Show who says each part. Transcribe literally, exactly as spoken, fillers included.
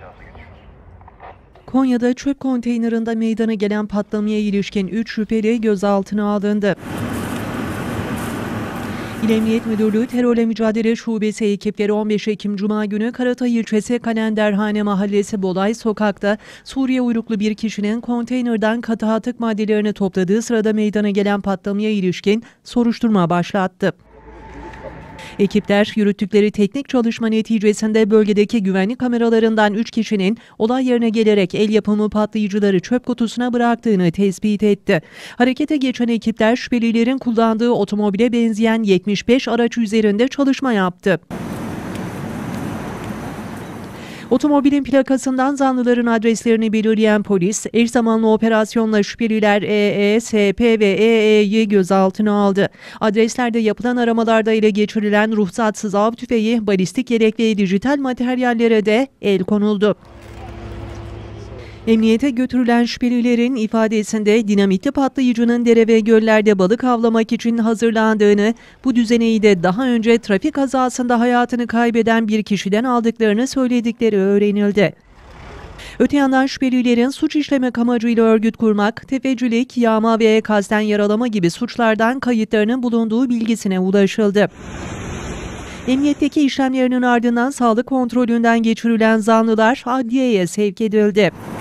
Speaker 1: Konya'da çöp konteynerında meydana gelen patlamaya ilişkin üç şüpheli gözaltına alındı. İl Emniyet Müdürlüğü Terörle Mücadele Şubesi ekipleri on beş Ekim Cuma günü Karatay ilçesi Kalenderhane Mahallesi Bolay Sokak'ta Suriye uyruklu bir kişinin konteynerden katı atık maddelerini topladığı sırada meydana gelen patlamaya ilişkin soruşturma başlattı. Ekipler yürüttükleri teknik çalışma neticesinde bölgedeki güvenlik kameralarından üç kişinin olay yerine gelerek el yapımı patlayıcıları çöp kutusuna bıraktığını tespit etti. Harekete geçen ekipler şüphelilerin kullandığı otomobile benzeyen yetmiş beş araç üzerinde çalışma yaptı. Otomobilin plakasından zanlıların adreslerini belirleyen polis, eş zamanlı operasyonla şüpheliler E E, S P ve E E'yi gözaltına aldı. Adreslerde yapılan aramalarda ele geçirilen ruhsatsız av tüfeği, balistik yelek ve dijital materyallere de el konuldu. Emniyete götürülen şüphelilerin ifadesinde dinamitli patlayıcının dere ve göllerde balık avlamak için hazırlandığını, bu düzeneyi de daha önce trafik kazasında hayatını kaybeden bir kişiden aldıklarını söyledikleri öğrenildi. Öte yandan şüphelilerin suç işlemek amacıyla örgüt kurmak, tefecilik, yağma ve kasten yaralama gibi suçlardan kayıtlarının bulunduğu bilgisine ulaşıldı. Emniyetteki işlemlerinin ardından sağlık kontrolünden geçirilen zanlılar adliyeye sevk edildi.